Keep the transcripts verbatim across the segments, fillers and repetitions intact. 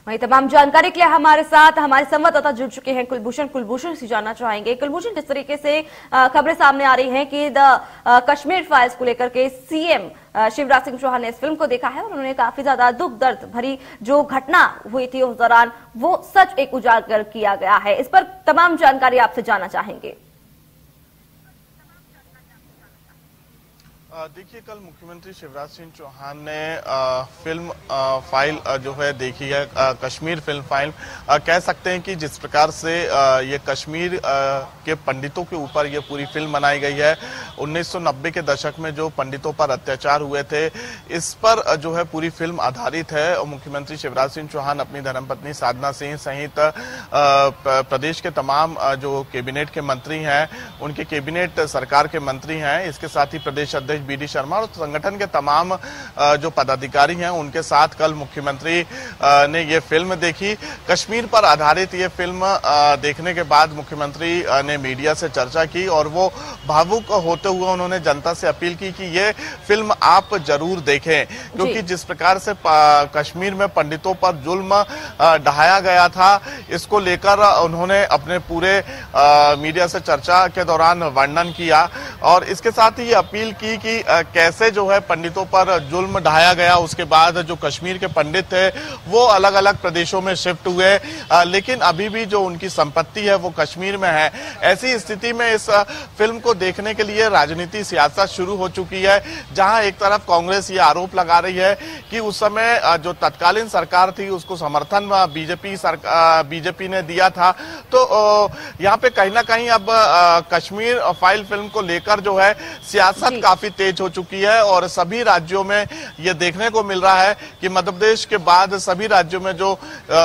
वहीं तमाम जानकारी के लिए हमारे साथ हमारे संवाददाता जुड़ चुके हैं कुलभूषण कुलभूषण से जानना चाहेंगे। कुलभूषण, किस तरीके से खबरें सामने आ रही हैं कि द कश्मीर फाइल्स को लेकर के सीएम शिवराज सिंह चौहान ने इस फिल्म को देखा है और उन्होंने काफी ज्यादा दुख दर्द भरी जो घटना हुई थी उस दौरान वो सच एक उजागर किया गया है। इस पर तमाम जानकारी आपसे जानना चाहेंगे। देखिए, कल मुख्यमंत्री शिवराज सिंह चौहान ने आ, फिल्म आ, फाइल आ, जो है देखी है, आ, कश्मीर फिल्म फाइल। आ, कह सकते हैं कि जिस प्रकार से आ, ये कश्मीर आ, के पंडितों के ऊपर ये पूरी फिल्म बनाई गई है, उन्नीस सौ नब्बे के दशक में जो पंडितों पर अत्याचार हुए थे, इस पर आ, जो है पूरी फिल्म आधारित है। और मुख्यमंत्री शिवराज सिंह चौहान अपनी धर्मपत्नी साधना सिंह सहित आ, प्रदेश के तमाम आ, जो कैबिनेट के मंत्री हैं, उनके कैबिनेट सरकार के मंत्री हैं, इसके साथ ही प्रदेश अध्यक्ष बी डी शर्मा और संगठन के तमाम जो पदाधिकारी हैं, उनके साथ कल मुख्यमंत्री ने ये फिल्म देखी। कश्मीर पर आधारित ये फिल्म देखने के बाद मुख्यमंत्री ने मीडिया से चर्चा की और वो भावुक होते हुए उन्होंने जनता से अपील की कि ये फिल्म आप जरूर देखें, क्योंकि जिस प्रकार से कश्मीर में पंडितों पर जुल्म ढाया गया था, इसको लेकर उन्होंने अपने पूरे मीडिया से चर्चा के दौरान वर्णन किया और इसके साथ ही ये अपील की कि कैसे जो है पंडितों पर जुल्म ढाया गया। उसके बाद जो कश्मीर के पंडित थे वो अलग अलग प्रदेशों में शिफ्ट हुए, लेकिन अभी भी जो उनकी संपत्ति है वो कश्मीर में है। ऐसी स्थिति में इस फिल्म को देखने के लिए राजनीति सियासत शुरू हो चुकी है, जहां एक तरफ कांग्रेस ये आरोप लगा रही है कि उस समय जो तत्कालीन सरकार थी उसको समर्थन बीजेपी सरकार बीजेपी ने दिया था। तो यहाँ पे कहीं ना कहीं अब कश्मीर फाइल फिल्म को लेकर जो है सियासत काफी तेज हो चुकी है और सभी राज्यों में यह देखने को मिल रहा है कि मध्य प्रदेश के बाद सभी राज्यों में जो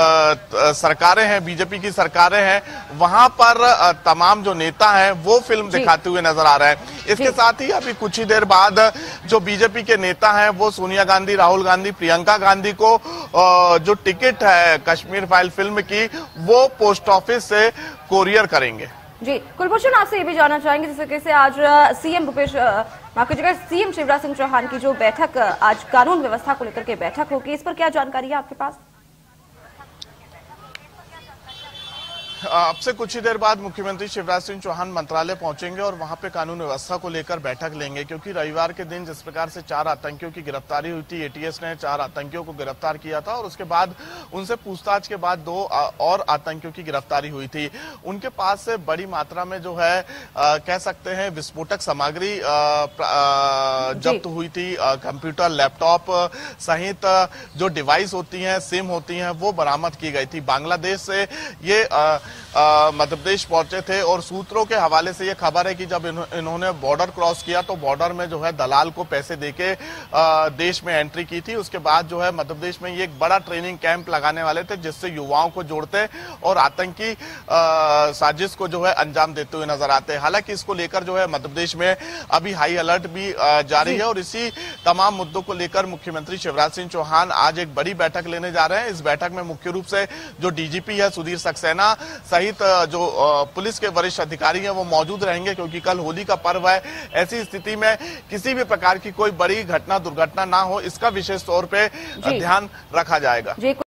आ, सरकारें हैं, बीजेपी की सरकारें हैं, वहां पर आ, तमाम जो नेता हैं वो फिल्म दिखाते हुए नजर आ रहे हैं। इसके साथ ही अभी कुछ ही देर बाद जो बीजेपी के नेता हैं वो सोनिया गांधी, राहुल गांधी, प्रियंका गांधी को आ, जो टिकट है कश्मीर फाइल फिल्म की वो पोस्ट ऑफिस से कोरियर करेंगे। जी कुलभूषण, आपसे ये भी जानना चाहेंगे जिस तरीके से आज सीएम भूपेश माफ कीजिएगा सीएम शिवराज सिंह चौहान की जो बैठक आज कानून व्यवस्था को लेकर के बैठक होगी, इस पर क्या जानकारी है आपके पास? अब से कुछ ही देर बाद मुख्यमंत्री शिवराज सिंह चौहान मंत्रालय पहुंचेंगे और वहां पे कानून व्यवस्था को लेकर बैठक लेंगे, क्योंकि रविवार के दिन जिस प्रकार से चार आतंकियों की गिरफ्तारी हुई थी, एटीएस ने चार आतंकियों को गिरफ्तार किया था और उसके बाद उनसे पूछताछ के बाद दो और आतंकियों की गिरफ्तारी हुई थी। उनके पास से बड़ी मात्रा में जो है आ, कह सकते हैं विस्फोटक सामग्री जब्त हुई थी, कंप्यूटर, लैपटॉप सहित जो डिवाइस होती हैं, सिम होती हैं, वो बरामद की गई थी। बांग्लादेश से ये आ, मध्य प्रदेश पहुंचे थे और सूत्रों के हवाले से यह खबर है कि जब इन्होंने बॉर्डर क्रॉस किया तो बॉर्डर में जो है दलाल को पैसे देके देश में एंट्री की थी। उसके बाद जो है मध्य प्रदेश में ये एक बड़ा ट्रेनिंग कैंप लगाने वाले थे जिससे युवाओं को जोड़ते और आतंकी साजिश को जो है अंजाम देते हुए नजर आते हैं। हालांकि इसको लेकर जो है मध्य प्रदेश में अभी हाई अलर्ट भी जारी है और इसी तमाम मुद्दों को लेकर मुख्यमंत्री शिवराज सिंह चौहान आज एक बड़ी बैठक लेने जा रहे हैं। इस बैठक में मुख्य रूप से जो डीजीपी है सुधीर सक्सेना सहित जो पुलिस के वरिष्ठ अधिकारी हैं वो मौजूद रहेंगे, क्योंकि कल होली का पर्व है। ऐसी स्थिति में किसी भी प्रकार की कोई बड़ी घटना दुर्घटना ना हो, इसका विशेष तौर पे ध्यान रखा जाएगा।